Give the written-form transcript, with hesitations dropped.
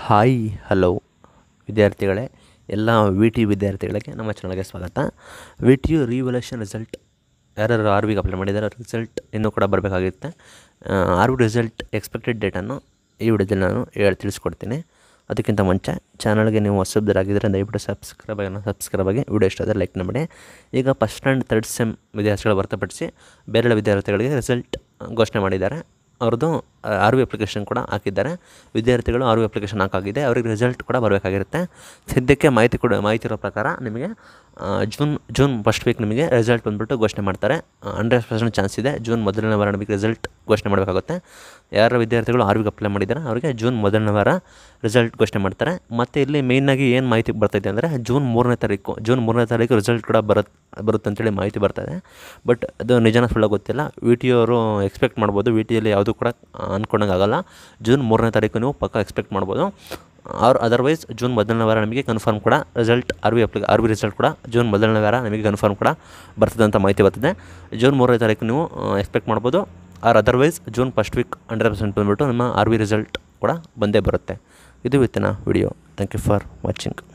Hi hello ವಿದ್ಯಾರ್ಥಿಗಳೇ, ಎಲ್ಲ V T ವಿದ್ಯಾರ್ಥಿಗಳಿಗೆ ನಮ್ಮ ಚಾನಲ್ಗೆ ಸ್ವಾಗತ. V T U revaluation result ಯಾರ್ಯಾರು ಆರ್ ವಿಗೆ ಅಪ್ಲೈ ಮಾಡಿದ್ದಾರೆ ರಿಸಲ್ಟ್ ಇನ್ನೂ ಕೂಡ ಬರಬೇಕಾಗಿರುತ್ತೆ. ಆರ್ ವಿ ರಿಸಲ್ಟ್ ಎಕ್ಸ್ಪೆಕ್ಟೆಡ್ ಡೇಟನ್ನು ಈ ವಿಡಿಯೋದಲ್ಲಿ ನಾನು ತಿಳಿಸ್ಕೊಡ್ತೀನಿ. ಅದಕ್ಕಿಂತ ಮುಂಚೆ ಚಾನಲ್ಗೆ ನೀವು ಹೊಸಬ್ರಾಗಿದ್ದರೆ ದಯವಿಟ್ಟು ಸಬ್ಸ್ಕ್ರೈಬ್ ಆಗಿ ವಿಡಿಯೋ ಇಷ್ಟ ಆದರೆ ಲೈಕ್ ಮಾಡಿ. ಈಗ ಫಸ್ಟ್ ಆ್ಯಂಡ್ ಥರ್ಡ್ ಸೆಮ್ ವಿದ್ಯಾರ್ಥಿಗಳು ಹೊರತುಪಡಿಸಿ ಬೇರೆ ವಿದ್ಯಾರ್ಥಿಗಳಿಗೆ ರಿಸಲ್ಟ್ ಘೋಷಣೆ ಮಾಡಿದ್ದಾರೆ. ಅವ್ರದ್ದು ಆರ್ ವಿ ಅಪ್ಲಿಕೇಶನ್ ಕೂಡ ಹಾಕಿದ್ದಾರೆ. ವಿದ್ಯಾರ್ಥಿಗಳು ಆರ್ ವಿ ಅಪ್ಲಿಕೇಶನ್ ಹಾಕಾಗಿದೆ, ಅವ್ರಿಗೆ ರಿಸಲ್ಟ್ ಕೂಡ ಬರಬೇಕಾಗಿರುತ್ತೆ. ಸದ್ಯಕ್ಕೆ ಮಾಹಿತಿ ಇರೋ ಪ್ರಕಾರ ನಿಮಗೆ ಜೂನ್ ಫಸ್ಟ್ ವೀಕ್ ನಿಮಗೆ ರಿಸಲ್ಟ್ ಬಂದುಬಿಟ್ಟು ಘೋಷಣೆ ಮಾಡ್ತಾರೆ. 100% ಚಾನ್ಸ್ ಇದೆ ಜೂನ್ ಮೊದಲನೇ ವಾರ ನಿಮಗೆ ರಿಸಲ್ಟ್ ಘೋಷಣೆ ಮಾಡಬೇಕಾಗುತ್ತೆ. ಯಾರ ವಿದ್ಯಾರ್ಥಿಗಳು ಆರ್ ವಿಗೆ ಅಪ್ಲೈ ಮಾಡಿದ್ದಾರೆ ಅವರಿಗೆ ಜೂನ್ ಮೊದಲನೇ ವಾರ ರಿಸಲ್ಟ್ ಘೋಷಣೆ ಮಾಡ್ತಾರೆ. ಮತ್ತು ಇಲ್ಲಿ ಮೇಯ್ನಾಗಿ ಏನು ಮಾಹಿತಿ ಬರ್ತಾಯಿದೆ ಅಂದರೆ ಜೂನ್ ಮೂರನೇ ತಾರೀಕು ರಿಸಲ್ಟ್ ಕೂಡ ಬರುತ್ತೆ ಅಂತೇಳಿ ಮಾಹಿತಿ ಬರ್ತಾಯಿದೆ. ಬಟ್ ಅದು ನಿಜನ ಸುಳ್ಳ ಗೊತ್ತಿಲ್ಲ. ವಿ ಟಿ ಅವರು ಎಕ್ಸ್ಪೆಕ್ಟ್ ಮಾಡ್ಬೋದು. ವಿ ಟಿಯಲ್ಲಿ ಯಾವುದೂ ಕೂಡ ಅಂದ್ಕೊಂಡಂಗೆ ಆಗೋಲ್ಲ. ಜೂನ್ 3ನೇ ತಾರೀಕು ನೀವು ಪಕ್ಕ ಎಕ್ಸ್ಪೆಕ್ಟ್ ಮಾಡ್ಬೋದು. ಅದರ್ವೈಸ್ ಜೂನ್ ಮೊದಲನೇ ವಾರ ನಮಗೆ ಕನ್ಫರ್ಮ್ ಕೂಡ ರಿಸಲ್ಟ್ ಆರ್ ವಿ ರಿಸಲ್ಟ್ ಕೂಡ ಜೂನ್ ಮೊದಲನೇ ವಾರ ನಮಗೆ ಕನ್ಫರ್ಮ್ ಕೂಡ ಬರ್ತದೆ ಅಂತ ಮಾಹಿತಿ ಬರ್ತಿದೆ. ಜೂನ್ 3ನೇ ತಾರೀಕು ನೀವು ಎಕ್ಸ್ಪೆಕ್ಟ್ ಮಾಡ್ಬೋದು. ಅದರ್ವೈಸ್ ಜೂನ್ ಫಸ್ಟ್ ವೀಕ್ 100% ಬಂದುಬಿಟ್ಟು ನಿಮ್ಮ ಆರ್ ವಿ ರಿಸಲ್ಟ್ ಕೂಡ ಬಂದೇ ಬರುತ್ತೆ. ಇದು ಇವತ್ತಿನ video. Thank you for watching.